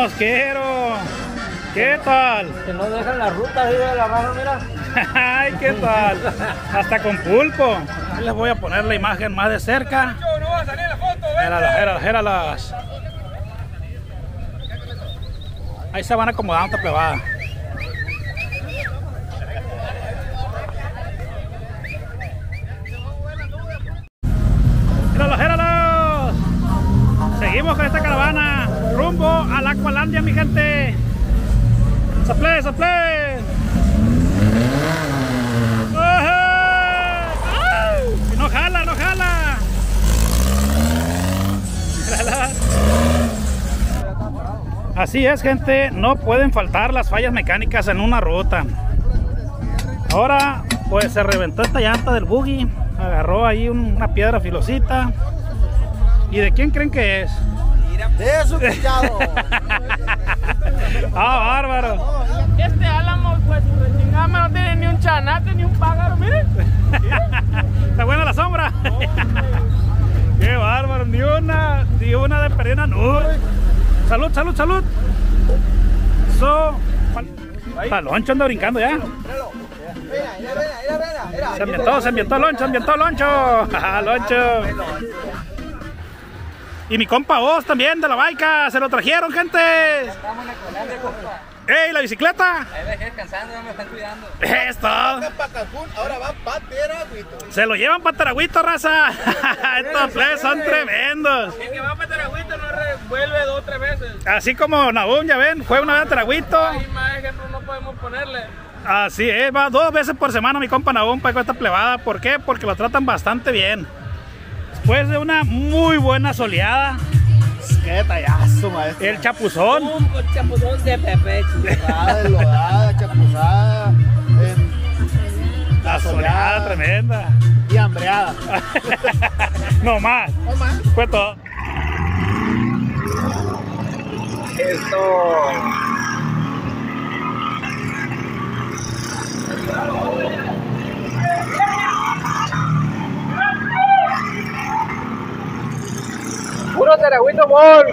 mosquero! ¿Qué tal? Que no dejan la ruta ahí de la raza, mira. ¡Ay, qué tal! Hasta con pulpo. Les voy a poner la imagen más de cerca. No va a salir la foto, Géralas. Ahí se van acomodando, plebada. Géralos. Seguimos con esta caravana rumbo a la Aqualandia, mi gente. ¡Saplé! No jala. Así es, gente, no pueden faltar las fallas mecánicas en una ruta. Ahora pues se reventó esta llanta del buggy, agarró ahí una piedra filosita. ¿Y de quién creen que es? De su pillado. Bárbaro. Este Álamo, pues, chingada, no tiene ni un chanate ni un pájaro, miren. Está buena la sombra. Qué bárbaro, ni una de perdida nube. Salud. Eso. Loncho anda brincando ya. Se ambientó Loncho. Loncho. Y mi compa vos también de la baica, se lo trajeron, gente. ¡Ey, la bicicleta! Ahí dejé descansando, no me están cuidando. ¡Esto! Para Cancún, ahora va para Terahuito. Se lo llevan para Terahuito, raza. Estos plebes son tremendos. El que va para Terahuito no vuelve 2 o 3 veces. Así como Nahum, ya ven, fue una vez a Terahuito. Ahí más ejemplos no podemos ponerle. Así es, va 2 veces por semana mi compa Nahum para esta plebada. ¿Por qué? Porque lo tratan bastante bien. Después de una muy buena soleada. ¡Qué tallazo, maestro! El chapuzón. Un chapuzón de Pepe, Lodada, chapuzada, La soleada tremenda. y hambreada. No más. Fue todo. Puro Terahuito Mall.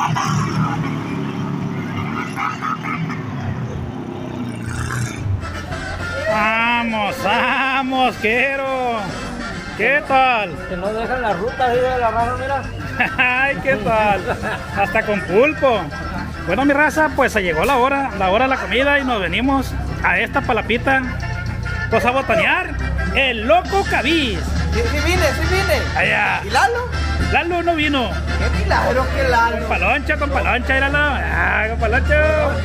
Vamos, quiero. ¿Qué tal? Que no dejan la ruta ahí de la raza, mira. ¡Ay, qué tal! Hasta con pulpo. Bueno, mi raza, pues se llegó la hora de la comida y nos venimos a esta palapita pues a botanear el Loco Cabiz. Sí vine. Allá. ¿Y Lalo? Lalo no vino. ¡Qué milagro que Lalo! Con paloncha, míralo. Con paloncha.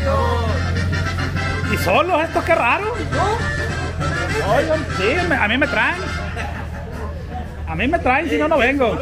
¿Y solos estos? ¡Qué raro! Oigan, sí, a mí me traen. Si no, no vengo.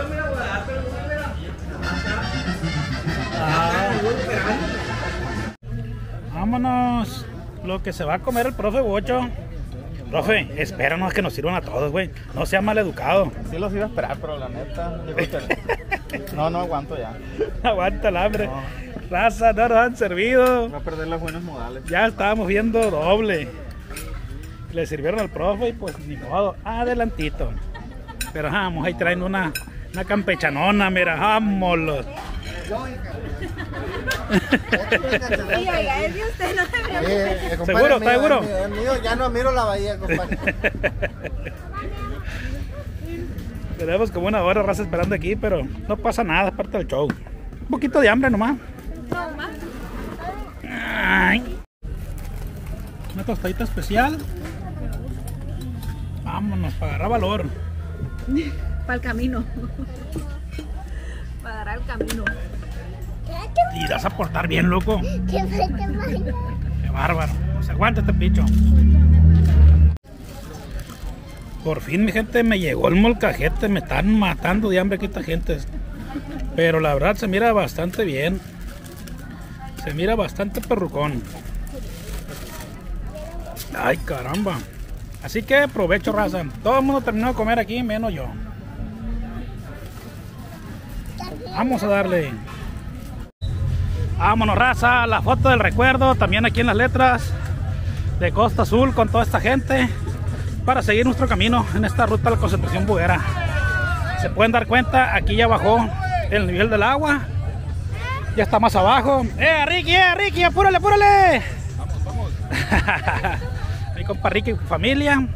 Vámonos. Lo que se va a comer el profe Bocho. Profe, espéranos que nos sirvan a todos, güey. No sea mal educado. Sí los iba a esperar, pero la neta, yo creo que no aguanto ya. Aguanta el hambre. Raza, no nos han servido. Va a perder los buenos modales. Ya estábamos viendo doble. Le sirvieron al profe y pues ni modo, adelantito. Pero vamos, ahí traen una campechanona, mira, vámonos. ¿Seguro? ¿Está seguro? Mío, ya no miro la bahía, compadre. Tenemos como una hora, raza, esperando aquí, pero no pasa nada, es parte del show. Un poquito de hambre nomás. Ay. Una tostadita especial. Vámonos, para agarrar valor. Para el camino. Para agarrar el camino. Y vas a portar bien, loco. Qué bárbaro. Pues aguanta este picho. Por fin, mi gente, me llegó el molcajete. Me están matando de hambre aquí esta gente. Pero la verdad se mira bastante bien. Se mira bastante perrucón. Ay, caramba. Así que provecho, raza. Todo el mundo terminó de comer aquí, menos yo. Vamos a darle. Vámonos, raza. La foto del recuerdo. También aquí en las letras de Costa Azul con toda esta gente. Para seguir nuestro camino en esta ruta de la concentración buguera. Se pueden dar cuenta, aquí ya bajó el nivel del agua. Ya está más abajo. Ricky, apúrale, apúrale. Vamos. Mi compa Ricky y familia.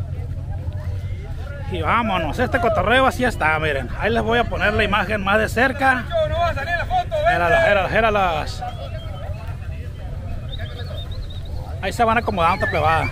Y vámonos, este cotorreo así está, miren. Ahí les voy a poner la imagen más de cerca. No va a salir la foto, Éralas. Ahí se van acomodando esta plebada.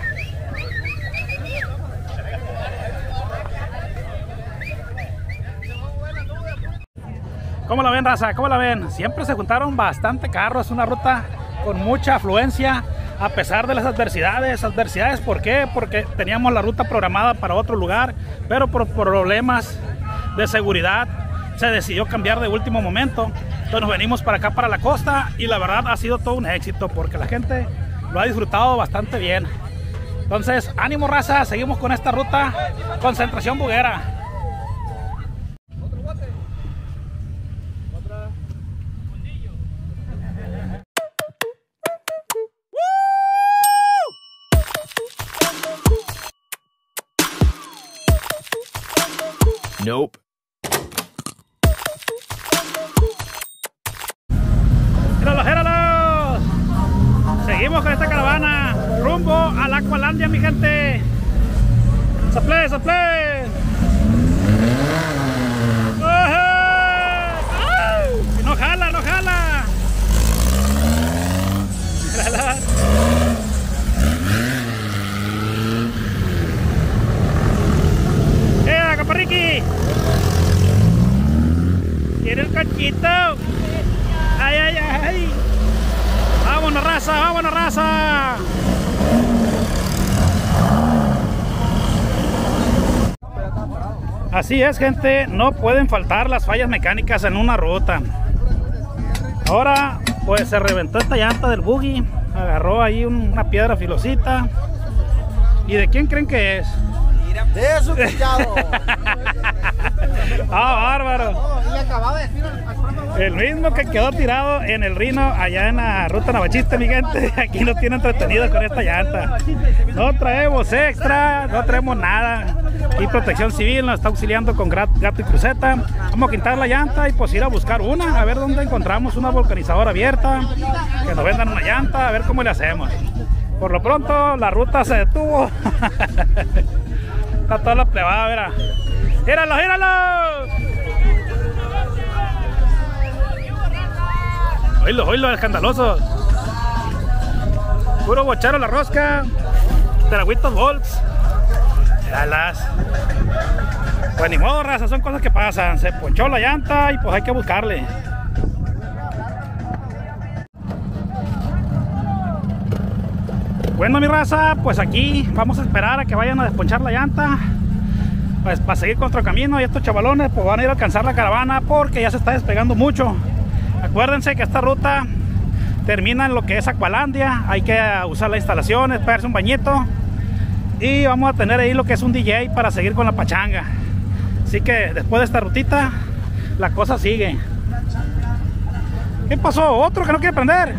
¿Cómo la ven, raza? ¿Cómo la ven? Siempre se juntaron bastante carros, es una ruta con mucha afluencia, a pesar de las adversidades. ¿Adversidades por qué? Porque teníamos la ruta programada para otro lugar, pero por problemas de seguridad se decidió cambiar de último momento. Entonces nos venimos para acá, para la costa, y la verdad ha sido todo un éxito, porque la gente lo ha disfrutado bastante bien. Entonces, ánimo, raza, seguimos con esta ruta, concentración buguera. Nope. ¡Géralos! Seguimos con esta caravana rumbo a la Aqualandia, mi gente. ¡Saplé! No jala. Ricky, quiere el cachito. Ay. Vámonos, raza. Así es, gente, no pueden faltar las fallas mecánicas en una ruta. Ahora pues se reventó esta llanta del buggy, agarró ahí una piedra filosita. ¿Y de quién creen que es? De eso, pillado. Bárbaro. Y acababa de decir el mismo que quedó tirado en el Rino, allá en la ruta Navachiste, mi gente. Aquí nos tiene entretenidos con esta llanta. No traemos extra, no traemos nada. Y Protección Civil nos está auxiliando con gato y cruceta. Vamos a quitar la llanta y pues ir a buscar una, a ver dónde encontramos una vulcanizadora abierta, que nos vendan una llanta, a ver cómo le hacemos. Por lo pronto la ruta se detuvo. Está toda la plebada, verá. ¡Gíralos! Oílo, escandalosos. Puro bochero la rosca. Teraguitos volts. Míralas. Pues ni modo, raza, son cosas que pasan. Se ponchó la llanta y pues hay que buscarle. Bueno, mi raza, pues aquí vamos a esperar a que vayan a desponchar la llanta, pues para seguir con nuestro camino. Y estos chavalones pues van a ir a alcanzar la caravana porque ya se está despegando mucho. Acuérdense que esta ruta termina en lo que es Aqualandia. Hay que usar las instalaciones, pegarse un bañito, y vamos a tener ahí lo que es un DJ para seguir con la pachanga. Así que después de esta rutita la cosa sigue. ¿Qué pasó? ¿Otro que no quiere prender?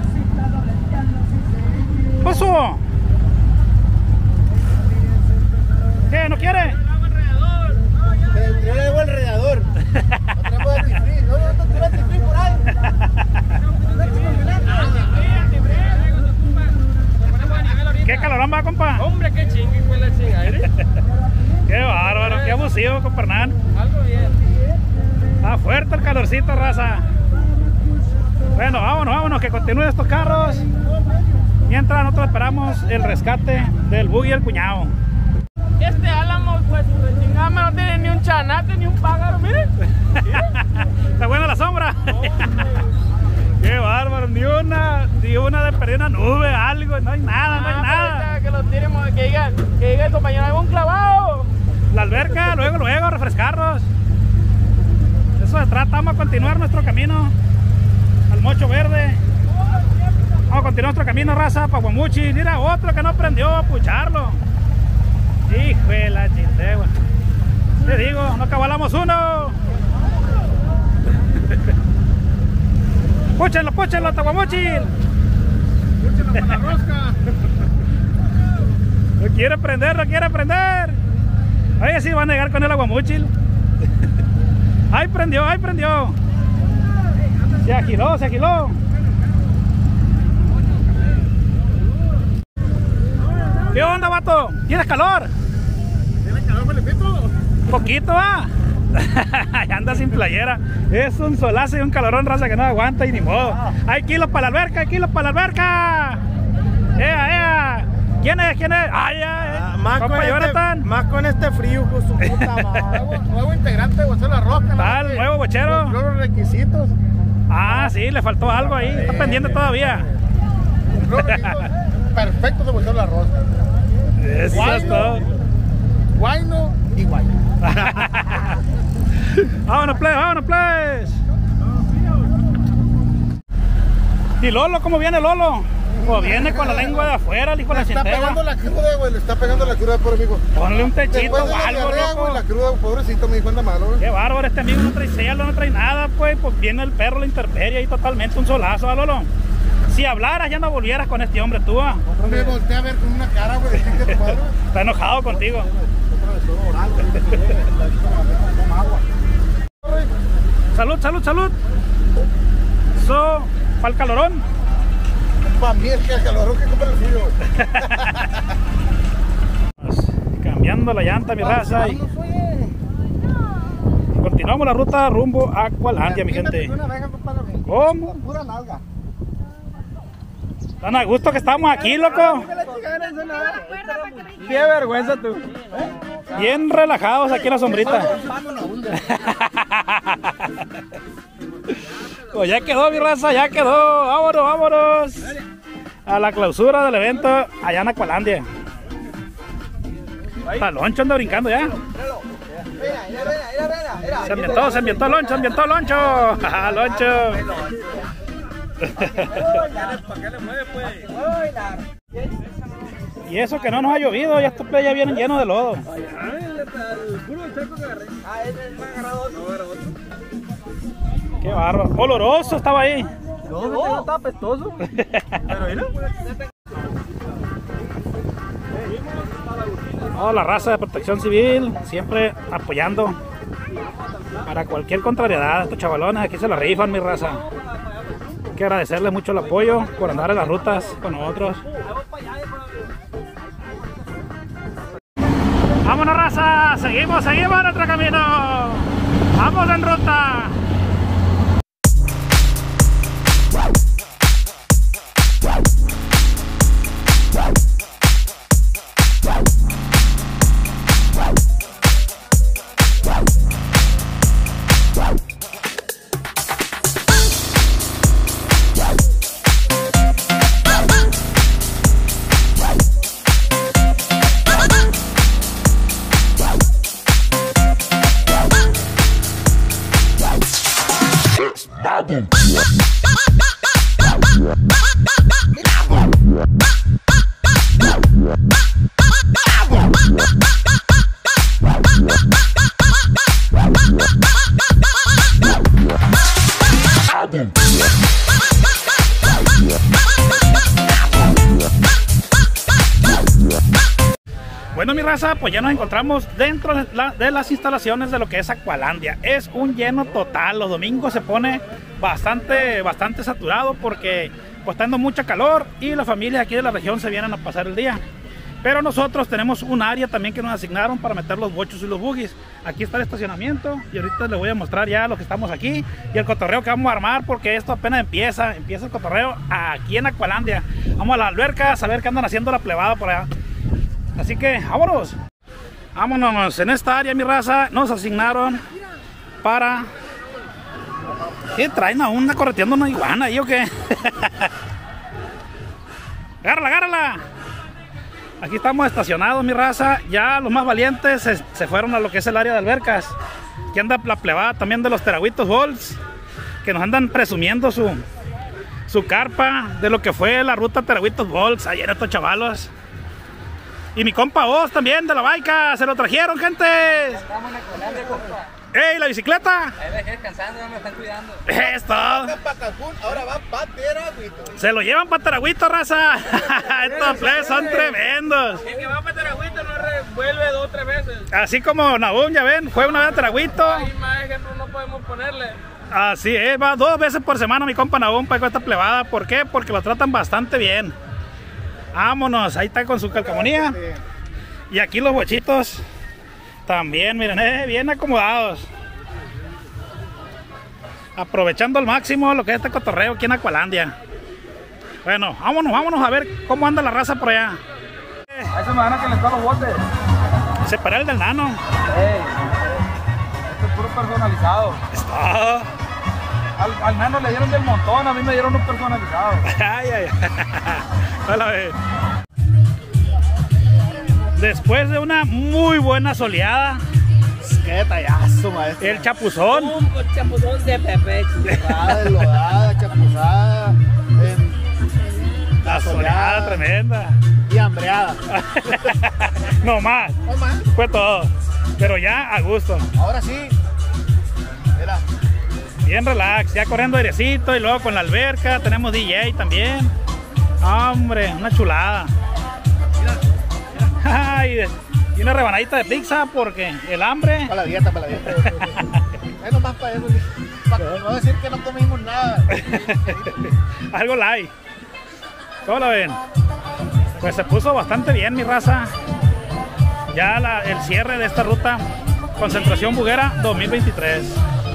¿Qué pasó? ¿Qué? ¿No quiere? Yo le debo el radiador. No tifrín por ahí. ¿Qué calorón va, compa? Hombre, qué chingue huele sin aire. Qué bárbaro, qué abusivo, compa Hernán. Algo bien. Está fuerte el calorcito, raza. Bueno, vámonos, que continúen estos carros. Mientras nosotros esperamos el rescate del buggy y el cuñado. Este Álamo, pues, chingame, no tiene ni un chanate ni un pájaro, miren. Está buena la sombra. Qué bárbaro, ni una de perder una nube, algo, no hay nada. Que lo tiremos, que diga el compañero, hay un clavado. La alberca, luego, refrescarnos. Eso se trata, vamos a continuar nuestro camino al Mocho Verde. Vamos a continuar nuestro camino, raza, para Guamuchi. Mira, otro que no prendió a pucharlo. Hijo de la chingada. Te digo, no cabalamos uno. Púchenlo, Taguamuchi. Púchenlo con la rosca. No quiere prender. Oye, sí, van a llegar con el aguamuchil. Ahí prendió. Se agiló, se agiló. ¿Qué onda, vato? ¿Tienes calor? ¿Tienes calor, Felipito? Poquito, va. Ya anda sin playera. Es un solazo y un calorón, raza, que no aguanta y ni modo. Hay kilos para la alberca, hay kilos para la alberca. ¡Ea! ¿Quién es? ¿Quién es? ¡Ay, ya! Compa Jonathan. Más con este frío, con su puta madre. Nuevo integrante de Bochero La Roca. Tal, nuevo bochero. Cumplió los requisitos. Ah, sí, le faltó algo ahí. Está pendiente todavía. Cumplió los requisitos perfectos de Bochero La Roca. Eso es todo. Guayno y guayno. Vámonos, plebes, vámonos, plebes. ¿Y Lolo? ¿Cómo viene Lolo? Pues viene con la lengua de afuera, el hijo de la Le está chintera. pegando la cruda, güey. Le está pegando la cruda, por amigo. Ponle un techito Después de o la algo, diarrea, loco. güey, la cruda, pobrecito, me dijo, anda malo, güey. Qué bárbaro, este amigo no trae celo, no trae nada, pues viene el perro, la intemperie ahí totalmente un solazo, ¿va, Lolo? Si hablaras ya no volvieras con este hombre, tú, ¿va? Me volteé a ver con una cara, güey, de que tu madre, güey. Está enojado contigo. Salud, salud, salud. Eso, para el calorón. Para mí es que el calorón que compra el frío. Cambiando la llanta, mi raza. Y continuamos la ruta rumbo a Aqualandia, mi gente. ¿Cómo? Pura nalga. Tan a gusto que estamos aquí, loco. Qué vergüenza tú. Bien relajados aquí en la sombrita. Pues ya quedó, mi raza, ya quedó. Vámonos, vámonos a la clausura del evento allá en Aqualandia. Está Loncho, anda brincando ya. Se ambientó Loncho, Loncho. Loncho. Y eso que no nos ha llovido, ya estos play ya vienen llenos de lodo. Qué bárbaro. Oloroso estaba ahí. No, estaba apestoso. Pero mira. Toda la raza de Protección Civil, siempre apoyando para cualquier contrariedad. Estos chavalones aquí se la rifan, mi raza. Hay que agradecerles mucho el apoyo por andar en las rutas con nosotros. Vámonos, raza, seguimos nuestro camino. Vamos en ruta. Bueno, mi raza, pues ya nos encontramos dentro de las instalaciones de lo que es Aqualandia. Es un lleno total, los domingos se pone bastante saturado porque pues está dando mucha calor y las familias aquí de la región se vienen a pasar el día. Pero nosotros tenemos un área también que nos asignaron para meter los bochos y los buggies. Aquí está el estacionamiento y ahorita les voy a mostrar ya lo que estamos aquí y el cotorreo que vamos a armar, porque esto apenas empieza el cotorreo aquí en Aqualandia. Vamos a las albercas a ver qué andan haciendo la plebada por allá. Así que vámonos. Vámonos. En esta área, mi raza, nos asignaron para... ¿Qué traen a una correteando una iguana ahí o qué? Agárrala, agárrala. Aquí estamos estacionados, mi raza. Ya los más valientes se fueron a lo que es el área de albercas. Aquí anda la plebada también de los Terahuitos Balls, que nos andan presumiendo su carpa de lo que fue la ruta Terahuitos Balls ayer estos chavalos. Y mi compa Oz también de la Baica, se lo trajeron, gente. ¡Ey, la bicicleta? Ahí dejé descansando, me están cuidando. Esto. Para Cancún, ahora va para Terahuito. Se lo llevan para Terahuito, raza. Estos plebes son tremendos. El que va para Terahuito no vuelve 2 o 3 veces. Así como Nahum, ya ven, fue una vez a Terahuito. Ahí más ejemplo no podemos ponerle. Así es, va 2 veces por semana mi compa Nahum para esta plebada. ¿Por qué? Porque lo tratan bastante bien. Vámonos, ahí está con su calcamonía. Y aquí los bochitos también, miren, bien acomodados. Aprovechando al máximo lo que es este cotorreo aquí en Aqualandia. Bueno, vámonos a ver cómo anda la raza por allá. Ahí se me van a calentar los botes. Separar el del nano. Esto es puro personalizado. Está. Al nano le dieron del montón, a mí me dieron un personalizado. Ay. Hola, después de una muy buena soleada, Qué detallazo, maestro. el chapuzón. Un chapuzón de Pepe. Lodada, chapuzada, La soleada tremenda. y hambreada. No más. No más. Fue todo. Pero ya a gusto. Ahora sí. Mira. Bien relax. Ya corriendo airecito y luego con la alberca. Tenemos DJ también. Hombre, una chulada. Ay, y una rebanadita de pizza porque el hambre. Para la dieta. Es nomás para eso. Para no decir que no comimos nada. Algo light. ¿Cómo lo ven? Pues se puso bastante bien mi raza. Ya el cierre de esta ruta Concentración Buguera 2023.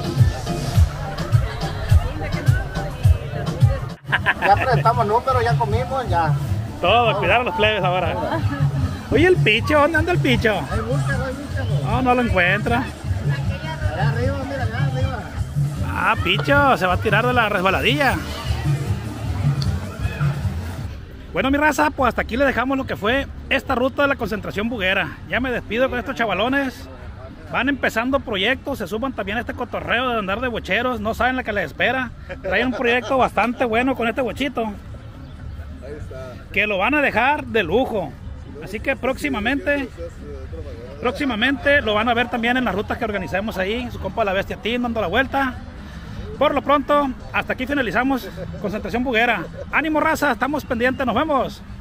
Ya prestamos números, ya comimos, ya. Todo, cuidar a los plebes ahora. Oye, el picho, ¿dónde anda el picho? Ahí búscalo. No lo encuentra. Allá arriba, mira, allá arriba. Ah, picho, se va a tirar de la resbaladilla. Bueno, mi raza, pues hasta aquí le dejamos lo que fue esta ruta de la Concentración Buguera. Ya me despido con estos chavalones. Van empezando proyectos, se suban también a este cotorreo de andar de bocheros, no saben la que les espera. Traen un proyecto bastante bueno con este bochito, que lo van a dejar de lujo. Así que próximamente lo van a ver también en las rutas que organizamos ahí. Su compa La Bestia Team dando la vuelta. Por lo pronto, hasta aquí finalizamos Concentración Buguera. Ánimo raza, estamos pendientes, nos vemos.